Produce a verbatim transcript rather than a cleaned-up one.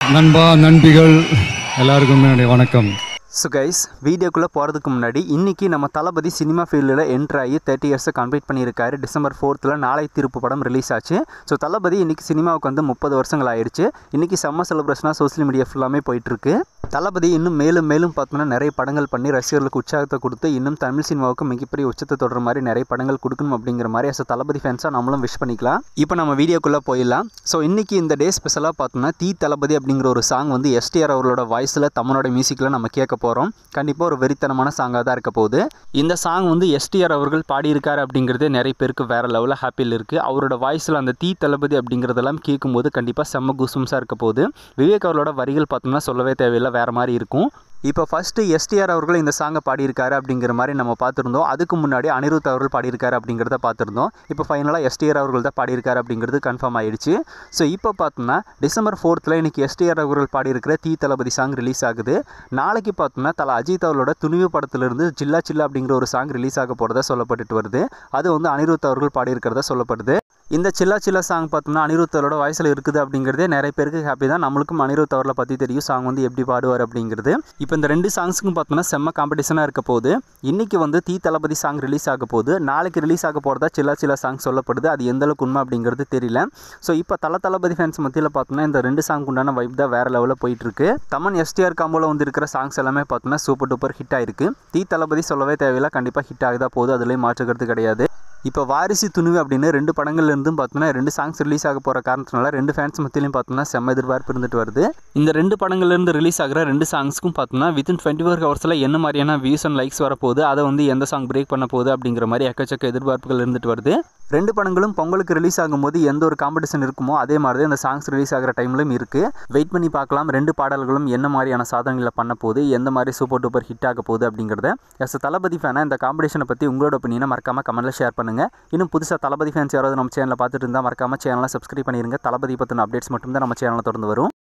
நண்பா நண்பிகள் எல்லாருக்கும் என்னுடைய வணக்கம். ஸோ கைஸ், வீடியோக்குள்ளே போகிறதுக்கு முன்னாடி இன்றைக்கி நம்ம தளபதி சினிமா ஃபீல்டில் என்ட்ரு ஆகி தேர்ட்டி இயர்ஸை கம்ப்ளீட் பண்ணியிருக்காரு. டிசம்பர் ஃபோர்த்தில் நாளை திருப்பு படம் ரிலீஸ் ஆச்சு. ஸோ தளபதி இன்றைக்கி சினிமாவுக்கு வந்து முப்பது வருஷங்கள் ஆயிடுச்சு. இன்றைக்கி செம்ம செலிப்ரேஷனாக சோஷியல் மீடியா ஃபுல்லாமே போயிட்டுருக்கு. தளபதி இன்னும் மேலும் மேலும் பார்த்தோன்னா நிறைய படங்கள் பண்ணி ரசிகர்களுக்கு உற்சாகத்தை கொடுத்து இன்னும் தமிழ் சினிமாவுக்கு மிகப்பெரிய உச்சத்தை தொடர மாதிரி நிறைய படங்கள் கொடுக்கணும் அப்படிங்கிற மாதிரி அஸ் தளபதி ஃபேன்ஸாக நம்மளும் விஷ் பண்ணிக்கலாம். இப்போ நம்ம வீடியோக்குள்ளே போயிடலாம். ஸோ இன்றைக்கி இந்த டே ஸ்பெஷலாக பார்த்தோன்னா தீ தளபதி அப்படிங்கிற ஒரு சாங் வந்து எஸ்டிஆர் அவர்களோட வாய்ஸில் தமிழோட மியூசிக்கில் நம்ம கேட்க போகிறோம். கண்டிப்பாக ஒரு வெறித்தனமான சாங்காக தான் இருக்க போகுது. இந்த சாங் வந்து எஸ்டிஆர் அவர்கள் பாடியிருக்காரு அப்படிங்கிறது நிறைய பேருக்கு வேறு லெவலில் ஹாப்பியில் இருக்குது. அவரோட வாய்ஸில் அந்த தீ தளபதி அப்படிங்கிறதெல்லாம் கேட்கும்போது கண்டிப்பாக செம்ம கூஸ்பம்ஸாக இருக்க போகுது. விவேக் அவர்களோட வரிகள் பார்த்தோம்னா சொல்லவே தேவையில்லை, வேறு மாதிரி இருக்கும். இப்போ ஃபஸ்ட்டு எஸ்டிஆர் அவர்கள் இந்த சாங்கை பாடியிருக்காரு அப்படிங்கிற மாதிரி நம்ம பார்த்துருந்தோம். அதுக்கு முன்னாடி அனிருத் அவர்கள் பாடியிருக்காரு அப்படிங்கிறத பார்த்துருந்தோம். இப்போ ஃபைனலாக எஸ்டிஆர் அவர்கள் தான் பாடியிருக்காரு அப்படிங்கிறது கன்ஃபார்ம் ஆகிடுச்சு. ஸோ இப்போ பார்த்தோம்னா டிசம்பர் ஃபோர்த்தில் இன்றைக்கி எஸ்டிஆர் அவர்கள் பாடியிருக்கிற தீ தளபதி சாங் ரிலீஸ் ஆகுது. நாளைக்கு பார்த்தோம்னா தலை அஜித் அவர்களோட துணிவு படத்திலிருந்து ஜில்லா சில்லா அப்படிங்கிற ஒரு சாங் ரிலீஸ் ஆக போகிறதா சொல்லப்பட்டு வருது. அது வந்து அனிருத் அவர்கள் பாடியிருக்கிறதா சொல்லப்படுது. இந்த சில்லா சில்லா சாங் பார்த்தோம்னா அனிருத் அவரோட வாய்ஸில் இருக்குது அப்படிங்கிறதே நிறைய பேருக்கு ஹாப்பி தான். நம்மளுக்கும் அனிருத் அவர்களை பற்றி தெரியும், சாங் வந்து எப்படி பாடுவார் அப்படிங்கிறது. இப்போ இந்த ரெண்டு சாங்ஸுக்கும் பார்த்தோம்னா செம்ம காம்படிஷனாக இருக்க போகுது. இன்றைக்கி வந்து தீ தளபதி சாங் ரிலீஸ் ஆக போகுது. நாளைக்கு ரிலீஸ் ஆக போகிறதா சில்லா சில்லா சாங் சொல்லப்படுது. அது எந்த அளவுக்கு உண்மை அப்படிங்கிறது தெரியல. ஸோ இப்போ தல தளபதி ஃபேன்ஸ் மத்தியில் பார்த்தோம்னா இந்த ரெண்டு சாங் உண்டான வைப் தான் வேறு லெவலில் போயிட்டுருக்கு. தமன் எஸ்டிஆர் காம்போவில் வந்து இருக்கிற சாங்ஸ் எல்லாமே பார்த்தோம்னா சூப்பர் டூப்பர் ஹிட் ஆயிருக்கு. தீ தளபதி சொல்லவே தேவையில்லை, கண்டிப்பாக ஹிட் ஆகுதா போகுது, அதுலேயும் மாற்றுக்கிறது கிடையாது. இப்போ வாரிசு துணிவு அப்படின்னு ரெண்டு படங்கள்லேருந்தும் பார்த்தோம்னா ரெண்டு சாங்ஸ் ரிலீஸ் ஆக போகிற காரணத்தினால ரெண்டு ஃபேன்ஸ் மத்தியிலையும் பார்த்தோம்னா செம்ம எதிர்பார்ப்பு இருந்துட்டு வருது. இந்த ரெண்டு படங்கள்லேருந்து ரிலீஸ் ஆகிற ரெண்டு சாங்ஸ்க்கும் பார்த்தோம்னா வித்தின் டுவெண்ட்டி ஃபோர் ஹவர்ஸில் என்ன மாதிரியான வியூஸ் அண்ட் லைக்ஸ் வரப்போகுது, அதை வந்து எந்த சாங் பிரேக் பண்ண போகுது அப்படிங்கிற மாதிரி எக்கச்சக்க எதிர்பார்ப்புகள் இருந்துட்டு வருது. ரெண்டு படங்களும் பொங்கலுக்கு ரிலீஸ் ஆகும்போது எந்த ஒரு காம்படிஷன் இருக்குமோ அதே மாதிரி தான் இந்த சாங்ஸ் ரிலீஸ் ஆகிற டைம்லையும் இருக்குது. வெயிட் பண்ணி பார்க்கலாம் ரெண்டு பாடல்களும் என்ன மாதிரியான சாதனைகளை பண்ண போகுது, எந்த மாதிரி சூப்பர் டூப்பர் ஹிட் ஆக போகுது அப்படிங்கிறத. எஸ் தளபதி ஃபேனாக இந்த காம்படிஷனை பற்றி உங்களோட ஒப்பீனியனை மறக்காமல் கமெண்ட்டில் ஷேர் பண்ணுங்கள். இன்னும் புதுசாக தளபதி ஃபேன்ஸ் யாராவது நம்ம சேனலில் பார்த்துட்டு இருந்தால் மறக்காமல் சேனலை சப்ஸ்கிரைப் பண்ணிடுங்க. தளபதி பற்றின அப்டேட்ஸ் மட்டும் தான் நம்ம சேனலில் தொடர்ந்து வரும்.